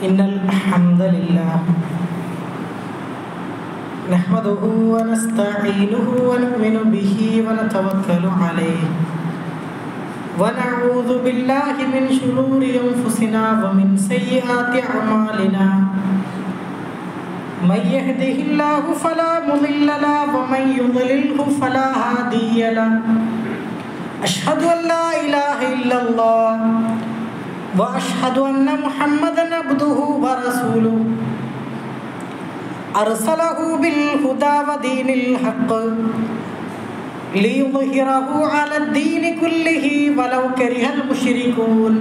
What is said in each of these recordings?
إن الحمد لله نحمده ونستعينه ونؤمن به ونتوكل عليه ونعوذ بالله من شرور أنفسنا ومن سيئات أعمالنا من يهده الله فلا مضل له ومن يضلله فلا هادي له أشهد أن لا إله إلا الله وأشهد أن محمدًا عبده ورسوله أرسله بالهدى ودين الحق ليظهره على الدين كله ولو كره المشركون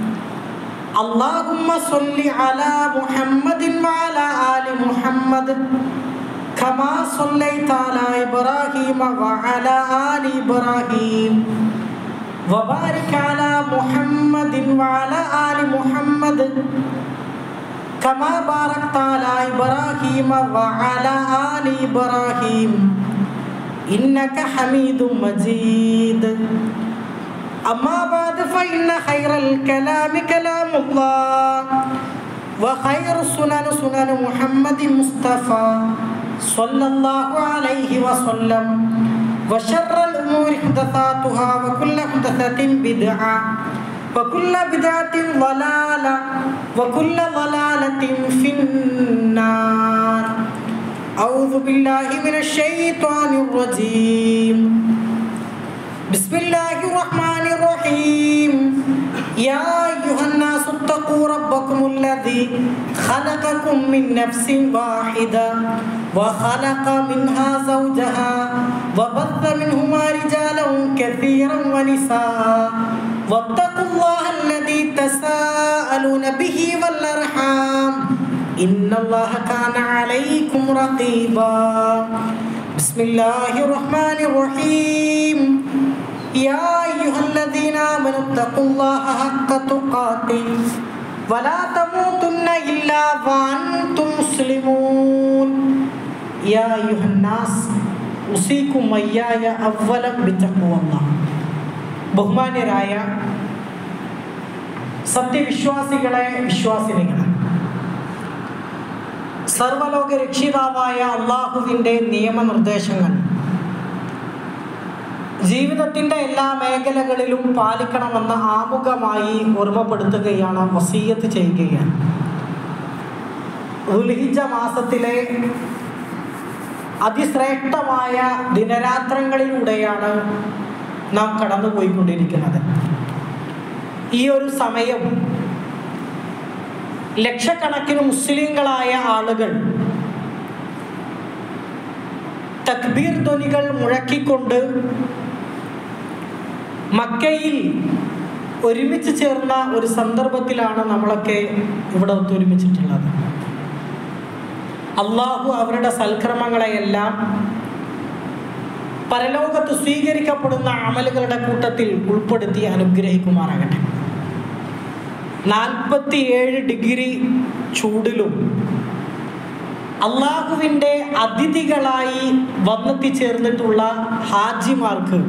اللهم صل على محمد وعلى آل محمد كما صليت على إبراهيم وعلى آل إبراهيم وبارك على محمد وعلى آل محمد كما باركت على إبراهيم وعلى آل إبراهيم إنك حميد مجيد أما بعد فإن خير الكلام كلام الله وخير السنن سنن محمد مصطفى صلى الله عليه وسلم وشر الأمور محدثاتها وكل محدثة بدعة وكل بدعة ضلالة وكل ضلالة في النار أعوذ بالله من الشيطان الرجيم بسم الله الرحمن الرحيم يا أيها الناس اتقوا ربكم الذي خلقكم من نفس واحدة وخلق منها زوجها وبث منهما رجالا كثيرا ونساء واتقوا الله الذي تساءلون به والأرحام إن الله كان عليكم رقيبا بسم الله الرحمن الرحيم يا أيها الذين آمنوا اتقوا الله حق تقاته ولا تموتن إلا وأنتم مسلمون يا أيها الناس أوصيكم وإياي أولا بتقوى الله ബഹുമാന്യരായ സത്യവിശ്വാസികളെ വിശ്വാസിനികളെ, സർവലോക രക്ഷിതാവായ അള്ളാഹുവിൻ്റെ നിയമനിർദ്ദേശങ്ങൾ ജീവിതത്തിൻ്റെ എല്ലാ മേഖലകളിലും പാലിക്കണമെന്ന് ആമുഖമായി ഓർമ്മപ്പെടുത്തുകയാണ്, വസിയ്യത്ത് ചെയ്യുകയാണ്. ദുൽഹിജ്ജ മാസത്തിലെ അതിശ്രേഷ്ഠമായ ദിനരാത്രങ്ങളിലൂടെയാണ് നാം കടന്നുപോയിക്കൊണ്ടിരിക്കുന്നത്. ഈ ഒരു സമയം ലക്ഷക്കണക്കിന് മുസ്ലിങ്ങളായ ആളുകൾ തക്ബീർ ധ്വനികൾ മുഴക്കിക്കൊണ്ട് മക്കയിൽ ഒരുമിച്ച് ചേർന്ന ഒരു സന്ദർഭത്തിലാണ് നമ്മളൊക്കെ ഇവിടെ ഒത്തൊരുമിച്ചിട്ടുള്ളത്. അള്ളാഹു അവരുടെ സൽക്രമങ്ങളെയെല്ലാം പരലോകത്ത് സ്വീകരിക്കപ്പെടുന്ന അമലുകളുടെ കൂട്ടത്തിൽ ഉൾപ്പെടുത്തി അനുഗ്രഹിക്കുമാറാകട്ടെ. 47 ഡിഗ്രി ചൂടിലും അള്ളാഹുവിൻ്റെ അതിഥികളായി വന്നെത്തിച്ചേർന്നിട്ടുള്ള ഹാജിമാർക്ക്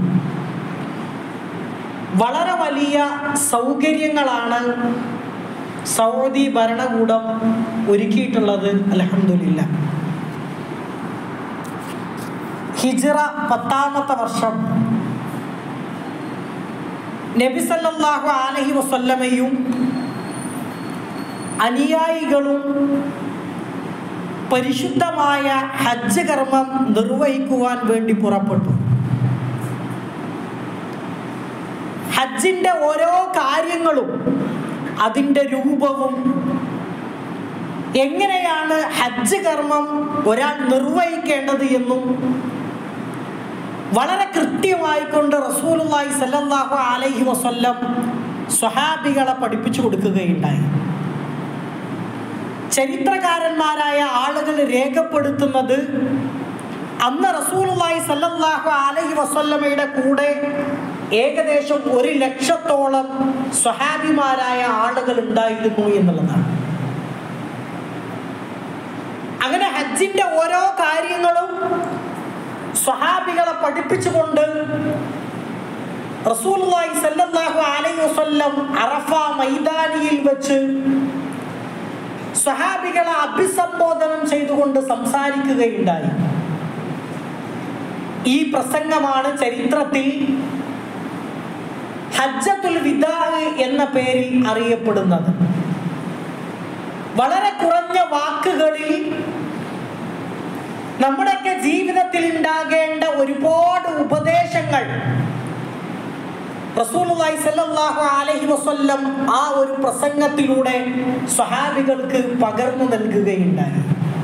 വളരെ വലിയ സൗകര്യങ്ങളാണ് സൗദി ഭരണകൂടം ഒരുക്കിയിട്ടുള്ളത്. അൽഹംദുലില്ലാഹ്. ഹിജ്റ 10ാമത്തെ വർഷം നബി സല്ലല്ലാഹു അലൈഹി വസല്ലമയും അനുയായികളും പരിശുദ്ധമായ ഹജ്ജ് കർമ്മം നിർവഹിക്കുവാൻ വേണ്ടി പുറപ്പെട്ടു. ഹജ്ജിൻ്റെ ഓരോ കാര്യങ്ങളും അതിൻ്റെ രൂപവും എങ്ങനെയാണ് ഹജ്ജ് കർമ്മം ഒരാൾ നിർവഹിക്കേണ്ടത് എന്നും വളരെ കൃത്യമായിക്കൊണ്ട് റസൂലുള്ളാഹി സ്വല്ലല്ലാഹു അലൈഹി വസല്ലം സ്വഹാബികളെ പഠിപ്പിച്ചു കൊടുക്കുകയുണ്ടായി. ചരിത്രകാരന്മാരായ ആളുകൾ രേഖപ്പെടുത്തുന്നത് അന്ന് റസൂലുള്ളാഹി സ്വല്ലല്ലാഹു അലൈഹി വസല്ലമയുടെ കൂടെ ഏകദേശം 100,000-ഓളം സ്വഹാബിമാരായ ആളുകൾ ഉണ്ടായിരുന്നു എന്നുള്ളതാണ്. അങ്ങനെ ഹജ്ജിന്റെ ഓരോ കാര്യങ്ങളും സ്വഹാബികളെ പഠിപ്പിച്ചുകൊണ്ട് റസൂലുള്ളാഹി സ്വല്ലല്ലാഹു അലൈഹി വസല്ലം അറഫ മൈതാനിയിൽ വെച്ച് സ്വഹാബികളെ അഭിസംബോധനം ചെയ്തുകൊണ്ട് സംസാരിക്കുകയുണ്ടായി. ഈ പ്രസംഗമാണ് ചരിത്രത്തിൽ ഹജ്ജത്തുൽ വിദാ എന്ന പേരിൽ അറിയപ്പെടുന്നത്. വളരെ കുറഞ്ഞ വാക്കുകളിൽ നമ്മുടെയൊക്കെ ജീവിതത്തിൽ ഉണ്ടാകേണ്ട ഒരുപാട് ഉപദേശങ്ങൾ റസൂലുള്ളാഹി സ്വല്ലല്ലാഹു അലൈഹി വസല്ലം ആ ഒരു പ്രസംഗത്തിലൂടെ സ്വഹാബികൾക്ക് പകർന്നു നൽകുകയുണ്ടായി.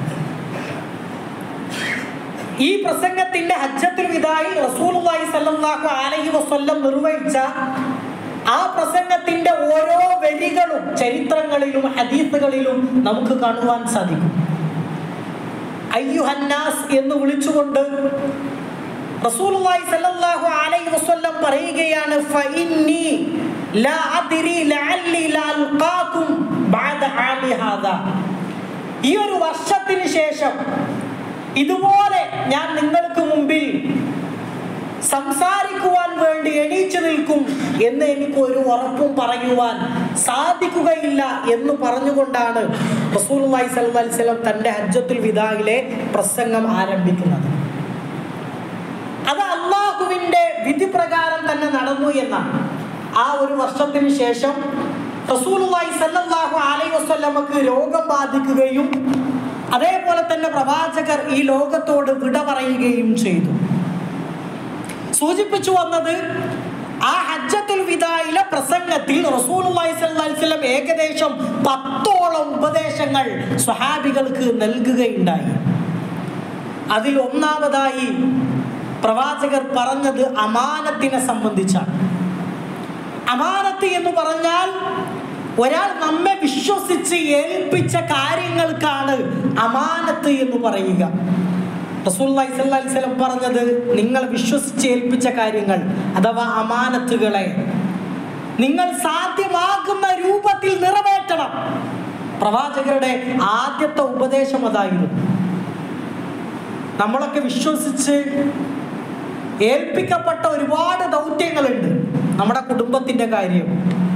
ഈ പ്രസംഗത്തിന്റെ ഹജ്ജത്തുൽ വിദായിൽ റസൂലുള്ളാഹി സ്വല്ലല്ലാഹു അലൈഹി വസല്ലം നിർവഹിച്ച ആ പ്രസംഗത്തിന്റെ ഓരോ വരികളും ചരിത്രങ്ങളിലും ഹദീസുകളിലും നമുക്ക് കാണുവാൻ സാധിക്കും. അയ്യുഹന്നാസ് എന്ന് വിളിച്ചുകൊണ്ട് റസൂലുള്ളാഹി സ്വല്ലല്ലാഹു അലൈഹി വസല്ലം പറയുകയാണ്, ഫഇന്നി ലാ അദ്രി ലഅല്ലി ലാ അൽഖാകും ബഅദ ആമി ഹാദാ. ഈ ഒരു വർഷത്തിന് ശേഷം ഇതുപോലെ ഞാൻ നിങ്ങൾക്ക് മുമ്പിൽ സംസാരിക്കുവാൻ വേണ്ടി എണീച്ചു നിൽക്കും എന്ന് എനിക്ക് ഒരു ഉറപ്പും പറയുവാൻ സാധിക്കുകയില്ല എന്ന് പറഞ്ഞുകൊണ്ടാണ് റസൂലുള്ളാഹി സ്വല്ലല്ലാഹു അലൈഹി വസല്ലം തന്റെ ഹജ്ജത്തുൽ വിദായിലെ പ്രസംഗം ആരംഭിക്കുന്നത്. അത് അല്ലാഹുവിന്റെ വിധി പ്രകാരം തന്നെ നടന്നു എന്നാണ്. ആ ഒരു വർഷത്തിന് ശേഷം റസൂലുള്ളാഹി സ്വല്ലല്ലാഹു അലൈഹി വസല്ലമക്ക് രോഗം ബാധിക്കുകയും അതേപോലെ തന്നെ പ്രവാചകർ ഈ ലോകത്തോട് വിട പറയുകയും ചെയ്തു. സൂചിപ്പിച്ചു വന്നത് ആ ഹജ്ജത്തുൽ വിദായിലെ പ്രസംഗത്തിൽ റസൂലുള്ളാഹി സ്വല്ലല്ലാഹു അലൈഹി വസല്ലം ഏകദേശം 10ഓളം ഉപദേശങ്ങൾ സ്വഹാബികൾക്ക് നൽകുകയുണ്ടായി. അതിൽ ഒന്നാമതായി പ്രവാചകർ പറഞ്ഞത് അമാനത്തിനെ സംബന്ധിച്ചാണ്. അമാനത്ത് എന്ന് പറഞ്ഞാൽ ഒരാൾ നമ്മെ വിശ്വസിച്ച് ഏൽപ്പിച്ച കാര്യങ്ങൾക്കാണ് അമാനത്ത് എന്ന് പറയുക. റസൂലുള്ളാഹി സ്വല്ലല്ലാഹു അലൈഹി വസല്ലം പറഞ്ഞത് നിങ്ങൾ വിശ്വസിച്ച് ഏൽപ്പിച്ച കാര്യങ്ങൾ അഥവാ അമാനത്തുകളെ നിങ്ങൾ സാധ്യമാകുന്ന രൂപത്തിൽ നിറവേറ്റണം. പ്രവാചകരുടെ ആദ്യത്തെ ഉപദേശം അതായിരുന്നു. നമ്മളൊക്കെ വിശ്വസിച്ച് ഏൽപ്പിക്കപ്പെട്ട ഒരുപാട് ദൗത്യങ്ങളുണ്ട്. നമ്മുടെ കുടുംബത്തിന്റെ കാര്യം,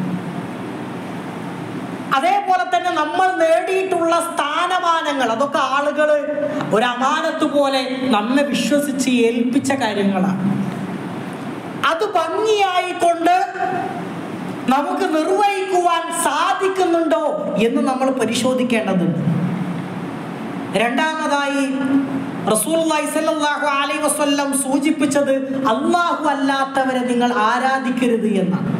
അതേപോലെ തന്നെ നമ്മൾ നേടിയിട്ടുള്ള സ്ഥാനമാനങ്ങൾ, അതൊക്കെ ആളുകൾ ഒരു അമാനത്ത് പോലെ നമ്മെ വിശ്വസിച്ച് ഏൽപ്പിച്ച കാര്യങ്ങളാണ്. അത് ഭംഗിയായിക്കൊണ്ട് നമുക്ക് നിർവഹിക്കുവാൻ സാധിക്കുന്നുണ്ടോ എന്ന് നമ്മൾ പരിശോധിക്കേണ്ടതുണ്ട്. രണ്ടാമതായി റസൂലുള്ളാഹി സ്വല്ലല്ലാഹു അലൈഹി വസല്ലം സൂചിപ്പിച്ചത് അല്ലാഹു അല്ലാത്തവരെ നിങ്ങൾ ആരാധിക്കരുത് എന്നാണ്.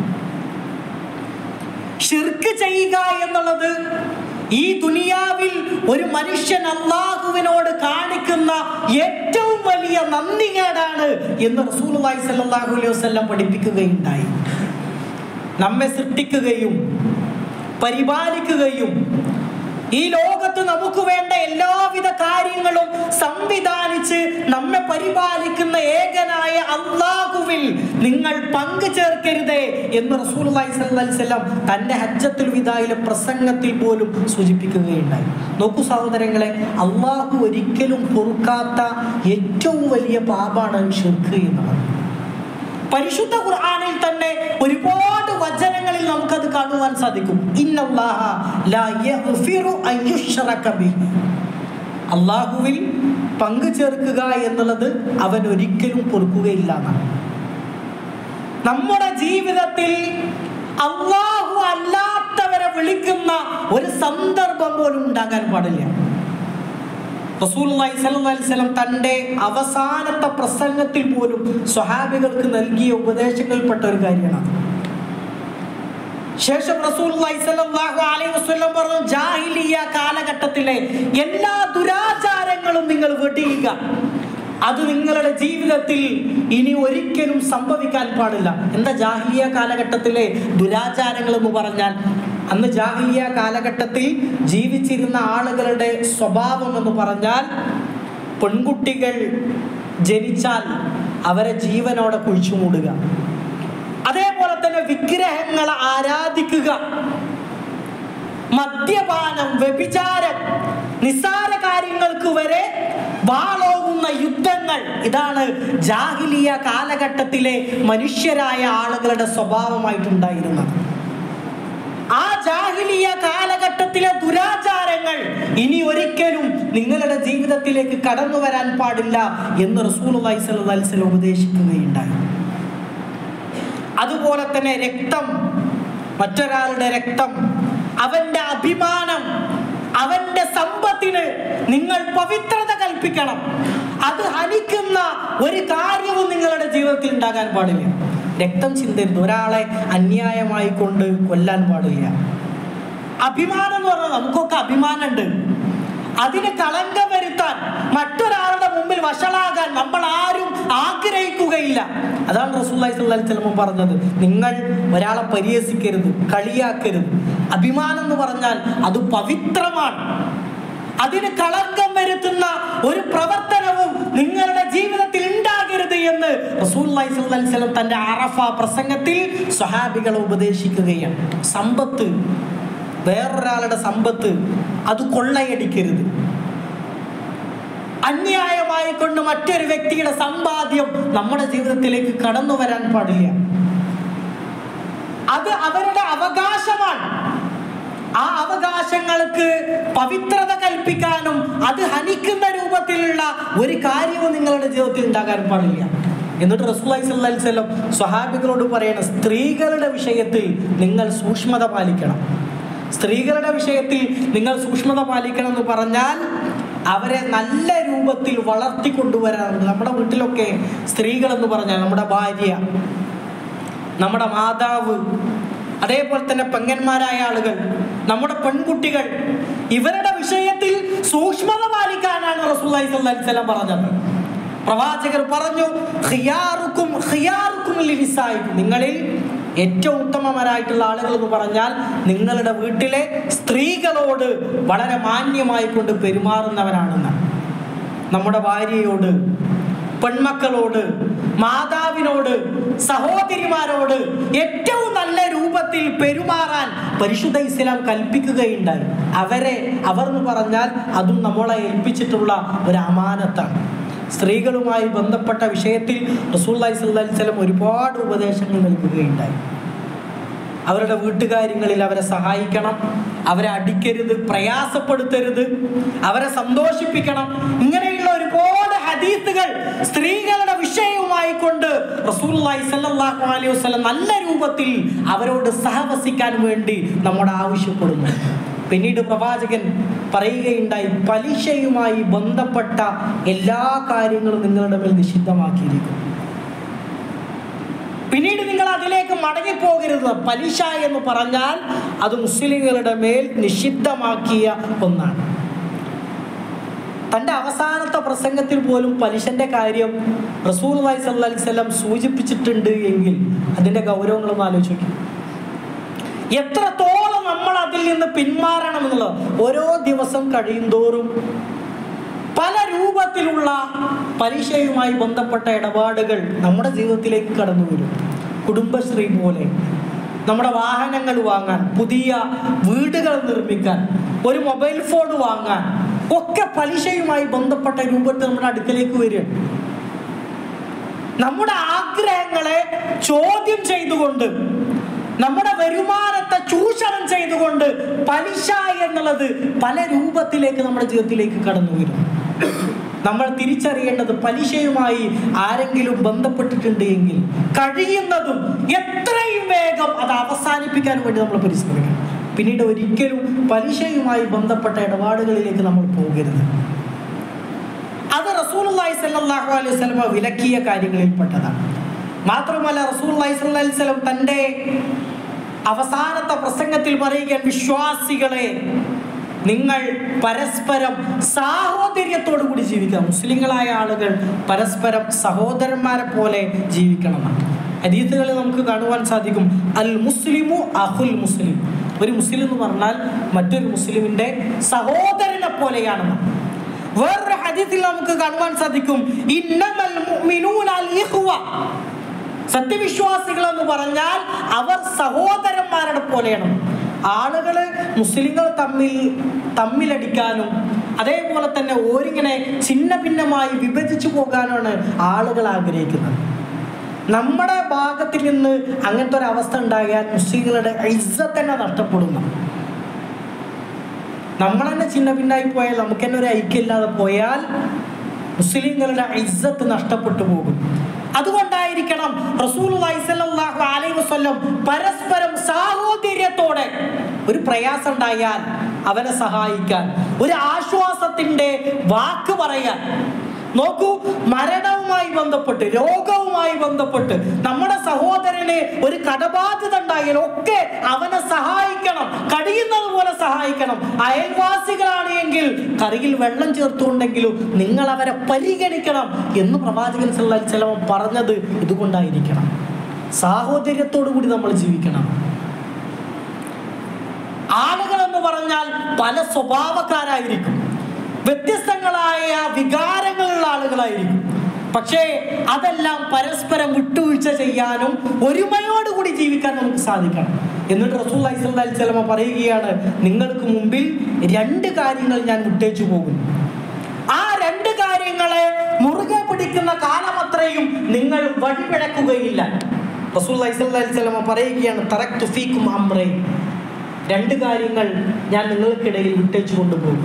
ശിർക്ക് ചെയ്യുക എന്നുള്ളത് ഈ ദുനിയാവിൽ ഒരു മനുഷ്യൻ അല്ലാഹുവിനോട് കാണിക്കുന്ന ഏറ്റവും വലിയ നന്ദികേടാണ് എന്ന് റസൂലുള്ളാഹി സ്വല്ലല്ലാഹു അലൈഹി വസല്ലം പഠിപ്പിക്കുകയുണ്ടായി. നമ്മെ സൃഷ്ടിക്കുകയും പരിപാലിക്കുകയും ഈ ലോകത്ത് നമുക്ക് വേണ്ട എല്ലാവിധ കാര്യങ്ങളും സംവിധാനിച്ച് നമ്മെ പരിപാലിക്കുന്ന ഏകനായ അല്ലാഹുവിൽ നിങ്ങൾ പങ്കു ചേർക്കരുതേ എന്ന് റസൂലുള്ളാഹി സ്വല്ലല്ലാഹു അലൈഹി വസല്ലം തന്റെ ഹജ്ജത്തുൽ വിദായിലെ പ്രസംഗത്തിൽ പോലും സൂചിപ്പിക്കുകയുണ്ടായി. നോക്കൂ സഹോദരങ്ങളെ, അല്ലാഹു ഒരിക്കലും പൊറുക്കാത്ത ഏറ്റവും വലിയ പാപമാണ് ശിർക്ക് എന്നുള്ളത്. പരിശുദ്ധ ഖുർആനിൽ തന്നെ ഒരുപാട് വചനങ്ങളിൽ നമുക്കത് കാണുവാൻ സാധിക്കും. ഇന്നല്ലാഹ ലാ യഗ്ഫിറു അൻ യുശ്റക ബിഹി. അല്ലാഹുവിൽ പങ്കു ചേർക്കുക എന്നുള്ളത് അവൻ ഒരിക്കലും പൊറുക്കുകയില്ല എന്നാണ്. നമ്മുടെ ജീവിതത്തിൽ അല്ലാഹു അല്ലാത്തവരെ വിളിക്കുന്ന ഒരു സന്ദർഭം പോലും ഉണ്ടാകാൻ പാടില്ല. റസൂലുള്ളാഹി സ്വല്ലല്ലാഹു അലൈഹി വസല്ലം തന്റെ അവസാനത്തെ പ്രസംഗത്തിൽ പോലും സ്വഹാബികൾക്ക് നൽകിയ ഉപദേശങ്ങളിൽപ്പെട്ട ഒരു കാര്യമാണ്. ശേഷം റസൂലുള്ളാഹി സ്വല്ലല്ലാഹു അലൈഹി വസല്ലം പറഞ്ഞു, ജാഹിലിയ്യ കാലഘട്ടത്തിലെ എല്ലാ ദുരാചാരങ്ങളും നിങ്ങൾ വെടിയുക. അത് നിങ്ങളുടെ ജീവിതത്തിൽ ഇനി ഒരിക്കലും സംഭവിക്കാൻ പാടില്ല. എന്താ ജാഹിലിയ്യ കാലഘട്ടത്തിലെ ദുരാചാരങ്ങൾ എന്ന് പറഞ്ഞാൽ? അന്ന് ജാഹിലിയ്യ കാലഘട്ടത്തിൽ ജീവിച്ചിരുന്ന ആളുകളുടെ സ്വഭാവം എന്ന് പറഞ്ഞാൽ പെൺകുട്ടികൾ ജനിച്ചാൽ അവരെ ജീവനോടെ കുഴിച്ചു മൂടുക, അതേപോലെ തന്നെ വിഗ്രഹങ്ങളെ ആരാധിക്കുക, മദ്യപാനം, വ്യഭിചാരം, നിസ്സാര കാര്യങ്ങൾക്ക് വരെ വാളോങ്ങുന്ന യുദ്ധങ്ങൾ. ഇതാണ് ജാഹിലിയ്യ കാലഘട്ടത്തിലെ മനുഷ്യരായ ആളുകളുടെ സ്വഭാവമായിട്ടുണ്ടായിരുന്നത്. ആ ജാഹിലിയ്യ കാലഘട്ടത്തിലെ ദുരാചാരങ്ങൾ ഇനി ഒരിക്കലും നിങ്ങളുടെ ജീവിതത്തിലേക്ക് കടന്നു വരാൻ പാടില്ല എന്ന് റസൂലുള്ളാഹി സ്വല്ലല്ലാഹു അലൈഹി വസല്ലം ഉപദേശിക്കുകയുണ്ടായി. അതുപോലെ തന്നെ രക്തം, മറ്റൊരാളുടെ രക്തം, അവന്റെ അഭിമാനം, അവന്റെ സമ്പത്തിന് നിങ്ങൾ പവിത്രത കൽപ്പിക്കണം. അത് ഹനിക്കുന്ന ഒരു കാര്യവും നിങ്ങളുടെ ജീവിതത്തിൽ ഉണ്ടാകാൻ പാടില്ല. രക്തം ചിന്തരുത്, ഒരാളെ അന്യായമായി കൊണ്ട് കൊല്ലാൻ പാടില്ല. അഭിമാനം എന്ന് പറഞ്ഞാൽ നമുക്കൊക്കെ അഭിമാനമുണ്ട്. അതിന് കളങ്കം വരുത്താൻ, മറ്റൊരാളുടെ മുമ്പിൽ വഷളാകാൻ നമ്മൾ ആരും ആഗ്രഹിക്കുകയില്ല. അതാണ് റസൂലുള്ളാഹി സ്വല്ലല്ലാഹു അലൈഹി വസല്ലം പറഞ്ഞത്, നിങ്ങൾ ഒരാളെ പരിഹസിക്കരുത്, കളിയാക്കരുത്. അഭിമാനം എന്ന് പറഞ്ഞാൽ അത് പവിത്രമാണ്. അതിന് കളങ്കം വരുത്തുന്ന ഒരു പ്രവർത്തനവും നിങ്ങളുടെ ജീവിതത്തിൽ ഉണ്ടാകരുത് എന്ന് റസൂലുള്ളാഹി സ്വല്ലല്ലാഹു അലൈഹി വസല്ലം തന്റെ അറഫ പ്രസംഗത്തിൽ സ്വഹാബികളെ ഉപദേശിക്കുകയാണ്. സമ്പത്ത്, വേറൊരാളുടെ സമ്പത്ത് അത് കൊള്ളയടിക്കരുത്. അന്യായമായി കൊണ്ട് മറ്റൊരു വ്യക്തിയുടെ സമ്പാദ്യം നമ്മുടെ ജീവിതത്തിലേക്ക് കടന്നു വരാൻ പാടില്ല. അത് അവരുടെ അവകാശമാണ്. ആ അവകാശങ്ങൾക്ക് പവിത്രത കൽപ്പിക്കാനും അത് ഹനിക്കുന്ന രൂപത്തിലുള്ള ഒരു കാര്യവും നിങ്ങളുടെ ജീവിതത്തിൽ ഉണ്ടാകാൻ പാടില്ല. എന്നിട്ട് റസൂലുള്ളാഹി സ്വല്ലല്ലാഹു അലൈഹി വസല്ലം സ്വഹാബികളോട് പറയണം, സ്ത്രീകളുടെ വിഷയത്തിൽ നിങ്ങൾ സൂക്ഷ്മത പാലിക്കണം. സ്ത്രീകളുടെ വിഷയത്തിൽ നിങ്ങൾ സൂക്ഷ്മത പാലിക്കണം എന്ന് പറഞ്ഞാൽ അവരെ നല്ല രൂപത്തിൽ വളർത്തിക്കൊണ്ടുവരാറുണ്ട്. നമ്മുടെ വീട്ടിലൊക്കെ സ്ത്രീകൾ എന്ന് പറഞ്ഞാൽ നമ്മുടെ ഭാര്യ, നമ്മുടെ മാതാവ്, അതേപോലെ തന്നെ പെങ്ങന്മാരായ ആളുകൾ, നമ്മുടെ പെൺകുട്ടികൾ, ഇവരുടെ വിഷയത്തിൽ സൂക്ഷ്മത പാലിക്കാനാണ് റസൂലുള്ളാഹി സ്വല്ലല്ലാഹു അലൈഹി വസല്ലം പറഞ്ഞത്. പ്രവാചകർ പറഞ്ഞു, ഖിയാറുക്കും ഖിയാറുക്കും ലിനിസായിക്കും, നിങ്ങളിൽ ഏറ്റവും ഉത്തമമാരായിട്ടുള്ള ആളുകൾ എന്ന് പറഞ്ഞാൽ നിങ്ങളുടെ വീട്ടിലെ സ്ത്രീകളോട് വളരെ മാന്യമായി കൊണ്ട് പെരുമാറുന്നവരാണെന്ന്. നമ്മുടെ ഭാര്യയോട്, പെൺമക്കളോട്, മാതാവിനോട്, സഹോദരിമാരോട് ഏറ്റവും നല്ല രൂപത്തിൽ പെരുമാറാൻ പരിശുദ്ധ ഇസ്ലാം കൽപ്പിക്കുകയുണ്ടായി. അവർ എന്ന് പറഞ്ഞാൽ അതും നമ്മളെ ഏൽപ്പിച്ചിട്ടുള്ള ഒരു അമാനത്താണ്. സ്ത്രീകളുമായി ബന്ധപ്പെട്ട വിഷയത്തിൽ റസൂലുള്ളാഹി സ്വല്ലല്ലാഹു അലൈഹി വസല്ലം ഒരുപാട് ഉപദേശങ്ങൾ നൽകുകയുണ്ടായി. അവരുടെ വീട്ടുകാര്യങ്ങളിൽ അവരെ സഹായിക്കണം, അവരെ അടിക്കരുത്, പ്രയാസപ്പെടുത്തരുത്, അവരെ സന്തോഷിപ്പിക്കണം. ഇങ്ങനെയുള്ള ഒരുപാട് ഹദീസുകൾ സ്ത്രീകളുടെ വിഷയവുമായി കൊണ്ട് റസൂലുള്ളാഹി സ്വല്ലല്ലാഹു അലൈഹി വസല്ലം നല്ല രൂപത്തിൽ അവരോട് സഹവസിക്കാൻ വേണ്ടി നമ്മോട് ആവശ്യപ്പെടുന്നു. പിന്നീട് പ്രവാചകൻ പറയുകയുണ്ടായി, പലിശയുമായി ബന്ധപ്പെട്ട എല്ലാ കാര്യങ്ങളും നിങ്ങളുടെ മേൽ നിഷിദ്ധമാക്കിയിരിക്കുന്നു. പിന്നീട് നിങ്ങൾ അതിലേക്ക് മടങ്ങിപ്പോകരുത്. പലിശ എന്ന് പറഞ്ഞാൽ അത് മുസ്ലിങ്ങളുടെ മേൽ നിഷിദ്ധമാക്കിയ ഒന്നാണ്. തൻ്റെ അവസാനത്തെ പ്രസംഗത്തിൽ പോലും പലിശന്റെ കാര്യം റസൂലുള്ളാഹി സ്വല്ലല്ലാഹു അലൈഹി വസല്ലം സൂചിപ്പിച്ചിട്ടുണ്ട് എങ്കിൽ അതിന്റെ ഗൗരവങ്ങളൊന്നും ആലോചിക്കും. എത്രത്തോളം നമ്മൾ അതിൽ നിന്ന് പിന്മാറണം എന്നുള്ളത്. ഓരോ ദിവസം കഴിയും തോറും പല രൂപത്തിലുള്ള പലിശയുമായി ബന്ധപ്പെട്ട ഇടപാടുകൾ നമ്മുടെ ജീവിതത്തിലേക്ക് കടന്നു വരും. കുടുംബശ്രീ പോലെ നമ്മുടെ വാഹനങ്ങൾ വാങ്ങാൻ, പുതിയ വീടുകൾ നിർമ്മിക്കാൻ, ഒരു മൊബൈൽ ഫോൺ വാങ്ങാൻ ഒക്കെ പലിശയുമായി ബന്ധപ്പെട്ട രൂപത്തിൽ നമ്മുടെ അടുക്കലേക്ക് വരിക. നമ്മുടെ ആഗ്രഹങ്ങളെ ചോദ്യം ചെയ്തുകൊണ്ട്, നമ്മുടെ വരുമാനത്തെ ചൂഷണം ചെയ്തുകൊണ്ട് പലിശ എന്നുള്ളത് പല രൂപത്തിലേക്ക് നമ്മുടെ ജീവിതത്തിലേക്ക് കടന്നു വരും. നമ്മൾ തിരിച്ചറിയേണ്ടത്, പലിശയുമായി ആരെങ്കിലും ബന്ധപ്പെട്ടിട്ടുണ്ട് എങ്കിൽ കഴിയുന്നതും എത്രയും വേഗം അത് അവസാനിപ്പിക്കാൻ വേണ്ടി നമ്മൾ പരിശ്രമിക്കണം. പിന്നീട് ഒരിക്കലും പലിശയുമായി ബന്ധപ്പെട്ട ഇടപാടുകളിലേക്ക് നമ്മൾ പോകരുത്. അത് റസൂലുള്ളാഹി സ്വല്ലല്ലാഹു അലൈഹി വസല്ലം വിലക്കിയ കാര്യങ്ങളിൽപ്പെട്ടതാണ്. മാത്രമല്ല റസൂലുള്ളാഹി സ്വല്ലല്ലാഹു അലൈഹി വസല്ലം തൻ്റെ അവസാനത്തെ പ്രസംഗത്തിൽ പറയുകയാണ്, വിശ്വാസികളെ, നിങ്ങൾ പരസ്പരം സാഹോദര്യത്തോടു കൂടി ജീവിക്കണം. മുസ്ലിങ്ങളായ ആളുകൾ പരസ്പരം സഹോദരന്മാരെ പോലെ ജീവിക്കണമെന്നാണ്. ഹദീസുകളിൽ നമുക്ക് കാണുവാൻ സാധിക്കും, അൽ മുസ്ലിമു അഖുൽ മുസ്ലിം. ഒരു മുസ്ലിം എന്ന് പറഞ്ഞാൽ മറ്റൊരു മുസ്ലിമിന്റെ സഹോദരനെ പോലെയാണെന്ന്. വേറൊരു ഹദീസിൽ നമുക്ക് കാണുവാൻ സാധിക്കും, ഇന്നമൽ മുഅ്മിനൂന അൽ ഇഖ്വ. സത്യവിശ്വാസികൾ എന്ന് പറഞ്ഞാൽ അവർ സഹോദരന്മാരുടെ പോലെയാണ്. ആളുകള് മുസ്ലിങ്ങൾ തമ്മിലടിക്കാനും അതേപോലെ തന്നെ ഓരിങ്ങനെ ഛിന്ന ഭിന്നമായി വിഭജിച്ചു പോകാനാണ് ആളുകൾ ആഗ്രഹിക്കുന്നത്. നമ്മുടെ ഭാഗത്തിൽ നിന്ന് അങ്ങനത്തെ ഒരു അവസ്ഥ ഉണ്ടായാൽ മുസ്ലിങ്ങളുടെ ഇസ്സത്ത് തന്നെ നഷ്ടപ്പെടുന്നു. നമ്മൾ തന്നെ ചിന്ന ഭിന്നായി പോയാൽ, നമുക്ക് തന്നെ ഒരു ഐക്യമില്ലാതെ പോയാൽ മുസ്ലിങ്ങളുടെ ഇസ്സത്ത് നഷ്ടപ്പെട്ടു പോകും. അതുകൊണ്ടായിരിക്കണം റസൂലുള്ളാഹി സ്വല്ലല്ലാഹു അലൈഹി വസല്ലം പരസ്പരം സാഹോദര്യത്തോടെ ഒരു പ്രയാസം ഉണ്ടായാൽ അവനെ സഹായിക്കാൻ, ഒരു ആശ്വാസത്തിന്റെ വാക്ക് പറയാൻ. നോക്കൂ, മരണവുമായി ബന്ധപ്പെട്ട്, രോഗവുമായി ബന്ധപ്പെട്ട്, നമ്മുടെ സഹോദരന് ഒരു കടബാധ്യത ഉണ്ടായാലും ഒക്കെ അവനെ സഹായിക്കണം, കഴിയുന്നത് പോലെ സഹായിക്കണം. അയൽവാസികളാണ് എങ്കിൽ കറിയിൽ വെള്ളം ചേർത്തുകൊണ്ടെങ്കിലും നിങ്ങൾ അവരെ പരിഗണിക്കണം എന്ന് പ്രവാചകൻ സല്ലല്ലാഹു അലൈഹി വസല്ലം പറഞ്ഞത് ഇതുകൊണ്ടായിരിക്കണം. സാഹോദര്യത്തോടു കൂടി നമ്മൾ ജീവിക്കണം. ആളുകൾ എന്ന് പറഞ്ഞാൽ പല സ്വഭാവക്കാരായിരിക്കും, വ്യത്യസ്തങ്ങളായ വികാരങ്ങളുള്ള ആളുകളായിരിക്കും. പക്ഷേ അതെല്ലാം പരസ്പരം വിട്ടുവീഴ്ച ചെയ്യാനും ഒരുമയോടുകൂടി ജീവിക്കാൻ നമുക്ക് സാധിക്കണം. എന്നിട്ട് റസൂലുള്ളാഹി സ്വല്ലല്ലാഹു അലൈഹി വസല്ലം പറയുകയാണ്, നിങ്ങൾക്ക് മുമ്പിൽ 2 കാര്യങ്ങൾ ഞാൻ വിട്ടേച്ചു പോകും. ആ 2 കാര്യങ്ങളെ മുറുകെ പിടിക്കുന്ന കാലമത്രയും നിങ്ങൾ വഴിപിഴക്കുകയില്ല. റസൂലുള്ളാഹി സ്വല്ലല്ലാഹു അലൈഹി വസല്ലം പറയുകയാണ്, തറക്തു ഫീകും അംറൈൻ, 2 കാര്യങ്ങൾ ഞാൻ നിങ്ങൾക്കിടയിൽ വിട്ടേച്ചു കൊണ്ടുപോകും.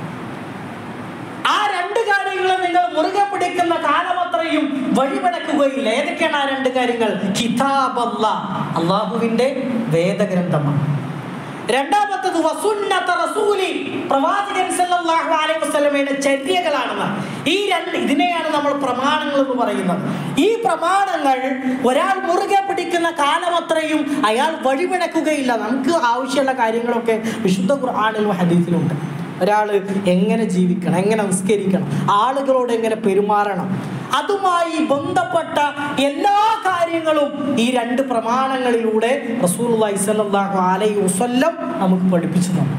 ആ 2 കാര്യങ്ങൾ നിങ്ങൾ മുറുകെ പിടിക്കുന്ന കാലമത്രയും വഴിപിഴക്കുകയില്ല. ഏതൊക്കെയാണ് ആ 2 കാര്യങ്ങൾ? കിതാബല്ലാഹ്, അല്ലാഹുവിന്റെ വേദഗ്രന്ഥമാണ്. രണ്ടാമത്തേത് വസുന്നത റസൂലി, പ്രവാചകൻ സല്ലല്ലാഹു അലൈഹി വസല്ലമയുടെ ചര്യകളാണെന്ന്. ഈ 2 ഇതിനെയാണ് നമ്മൾ പ്രമാണങ്ങൾ എന്ന് പറയുന്നത്. ഈ പ്രമാണങ്ങൾ ഒരാൾ മുറുകെ പിടിക്കുന്ന കാലമത്രയും അയാൾ വഴിപിഴക്കുകയില്ല. നമുക്ക് ആവശ്യമുള്ള കാര്യങ്ങളൊക്കെ വിശുദ്ധ ഖുർആനിലും ഹദീസിലുണ്ട്. ഒരാൾ എങ്ങനെ ജീവിക്കണം, എങ്ങനെ നിസ്കരിക്കണം, ആളുകളോട് എങ്ങനെ പെരുമാറണം, അതുമായി ബന്ധപ്പെട്ട എല്ലാ കാര്യങ്ങളും ഈ 2 പ്രമാണങ്ങളിലൂടെ റസൂലുള്ളാഹി സ്വല്ലല്ലാഹു അലൈഹി വസല്ലം നമുക്ക് പഠിപ്പിച്ചു തന്നു.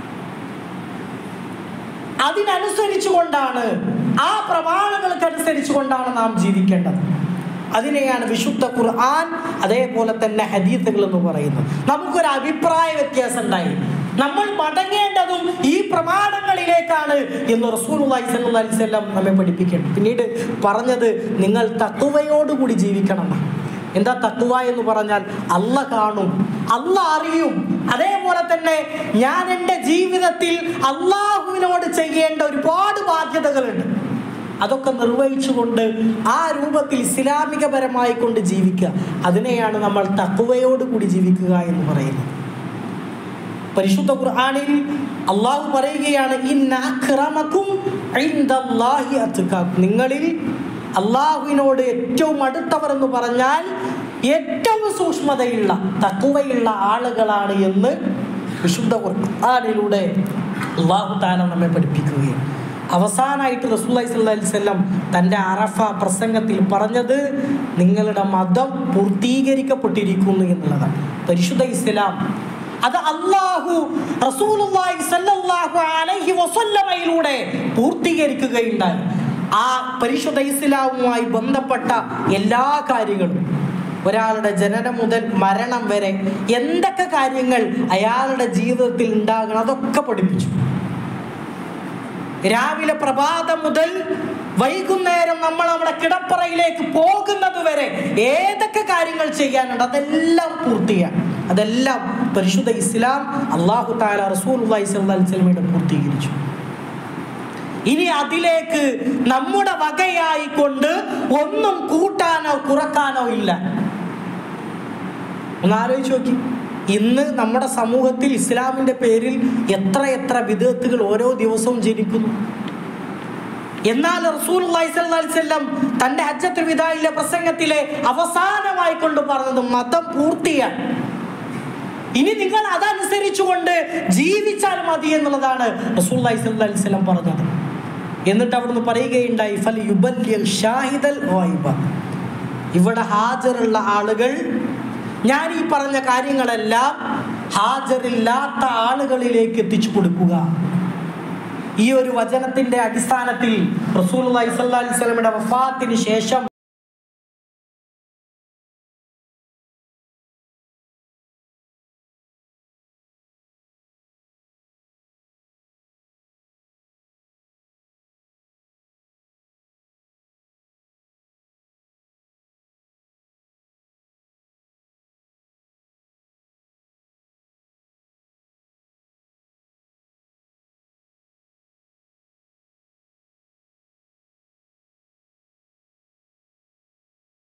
അതിനനുസരിച്ചുകൊണ്ടാണ്, ആ പ്രമാണങ്ങൾക്കനുസരിച്ചുകൊണ്ടാണ് നാം ജീവിക്കേണ്ടത്. അതിനെയാണ് വിശുദ്ധ ഖുർആൻ അതേപോലെ തന്നെ ഹദീസുകൾ എന്ന് പറയുന്നത്. നമുക്കൊരു അഭിപ്രായ വ്യത്യാസം ഉണ്ടായി, നമ്മൾ മടങ്ങേണ്ടതും ഈ പ്രമാണങ്ങളിലേക്കാണ് എന്ന് റസൂലുള്ളാഹി സ്വല്ലല്ലാഹു അലൈഹി വസല്ലം നമ്മെ പഠിപ്പിക്കണം. പിന്നീട് പറഞ്ഞത് നിങ്ങൾ തഖ്വയോടുകൂടി ജീവിക്കണം. എന്താ തഖ്വ എന്ന് പറഞ്ഞാൽ? അല്ലാഹ് കാണും, അല്ലാഹ് അറിയും. അതേപോലെ തന്നെ ഞാൻ എൻ്റെ ജീവിതത്തിൽ അല്ലാഹുവിനോട് ചെയ്യേണ്ട ഒരുപാട് ബാധ്യതകളുണ്ട്, അതൊക്കെ നിർവഹിച്ചുകൊണ്ട് ആ രൂപത്തിൽ ഇസ്ലാമികപരമായി കൊണ്ട് ജീവിക്കുക. അതിനെയാണ് നമ്മൾ തഖ്വയോടുകൂടി ജീവിക്കുക എന്ന് പറയുന്നത്. പരിശുദ്ധ ഖുർആനിൽ അല്ലാഹു പറയുകയാണ്, ഇന്ന അക്രമകും ഇൻദല്ലാഹി അത്ഖാകും, നിങ്ങളിൽ അല്ലാഹുവിനോട് ഏറ്റവും അടുത്തവർ എന്ന് പറഞ്ഞാൽ ഏറ്റവും സൂക്ഷ്മതയുള്ള തഖ്വയുള്ള ആളുകളാണ് എന്ന് വിശുദ്ധ ഖുർആനിലൂടെ അല്ലാഹു തആല നമ്മെ പഠിപ്പിക്കുകയാണ്. അവസാനമായിട്ട് റസൂലുള്ളാഹി സ്വല്ലല്ലാഹു അലൈഹി വസല്ലം തൻ്റെ അറഫ പ്രസംഗത്തിൽ പറഞ്ഞത് നിങ്ങളുടെ മതം പൂർത്തീകരിക്കപ്പെട്ടിരിക്കുന്നു എന്നുള്ളതാണ്. പരിശുദ്ധ ഇസ്ലാം അത് അല്ലാഹു റസൂലുള്ളാഹി സ്വല്ലല്ലാഹു അലൈഹി വസല്ലമയിലൂടെ പൂർത്തീകരിക്കുകയുണ്ടായി. ആ പരിശുദ്ധ ഇസ്ലാമുമായി ബന്ധപ്പെട്ട എല്ലാ കാര്യങ്ങളും, ഒരാളുടെ ജനനം മുതൽ മരണം വരെ എന്തൊക്കെ കാര്യങ്ങൾ അയാളുടെ ജീവിതത്തിൽ ഉണ്ടാകണം അതൊക്കെ പഠിപ്പിച്ചു. രാവിലെ പ്രഭാതം മുതൽ വൈകുന്നേരം നമ്മൾ നമ്മുടെ കിടപ്പറയിലേക്ക് പോകുന്നത് വരെ ഏതൊക്കെ കാര്യങ്ങൾ ചെയ്യാനുണ്ട് അതെല്ലാം പൂർത്തിയാണ്. അതെല്ലാം പരിശുദ്ധ ഇസ്ലാം അല്ലാഹു തആല റസൂലുള്ളാഹി സ്വല്ലല്ലാഹു അലൈഹി വസല്ലമയുടെ പൂർത്തീകരിച്ചു. ഇനി അതിലേക്ക് നമ്മുടെ വകയായി കൊണ്ട് ഒന്നും കൂട്ടാനോ കുറക്കാനോ ഇല്ല. ഒന്ന് ആലോചിച്ച് നോക്കി, ഇന്ന് നമ്മുടെ സമൂഹത്തിൽ ഇസ്ലാമിന്റെ പേരിൽ എത്ര ബിദ്അത്തുകൾ ഓരോ ദിവസവും ജനിക്കുന്നു. എന്നാൽ റസൂലുള്ളാഹി സ്വല്ലല്ലാഹു അലൈഹി വസല്ലം തന്റെ ഹജ്ജത്തുൽ വിദാഇലെ പ്രസംഗത്തിലെ അവസാനമായി കൊണ്ട് പറഞ്ഞത് മതം പൂർത്തിയാണ്, ഇനി നിങ്ങൾ അതനുസരിച്ചുകൊണ്ട് ജീവിച്ചാൽ മതി എന്നുള്ളതാണ് റസൂലുള്ളാഹി സ്വല്ലല്ലാഹു അലൈഹി വസല്ലം പറഞ്ഞത്. എന്നിട്ട് അവിടുന്ന് പറയുകയുണ്ടായി, ഫൽയുബല്ലിഗ് ഷാഹിദൽ ഗൈബ, ഇവിടെ ഹാജറുള്ള ആളുകൾ ഞാൻ ഈ പറഞ്ഞ കാര്യങ്ങളെല്ലാം ഹാജറില്ലാത്ത ആളുകളിലേക്ക് എത്തിച്ചു കൊടുക്കുക. ഈ ഒരു വചനത്തിന്റെ അടിസ്ഥാനത്തിൽ റസൂലുള്ളാഹി സ്വല്ലല്ലാഹു അലൈഹി വസല്ലമയുടെ വഫാത്തിന് ശേഷം